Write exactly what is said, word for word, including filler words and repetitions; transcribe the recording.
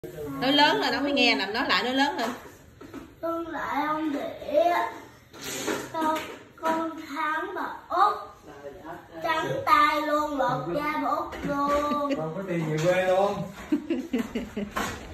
Nói lớn là nó mới nghe, làm nói lại nói lớn lên. Con lại ông địa con, con thắng bà Út trắng tay luôn, lột da bà Út luôn. Con có tiền về quê luôn.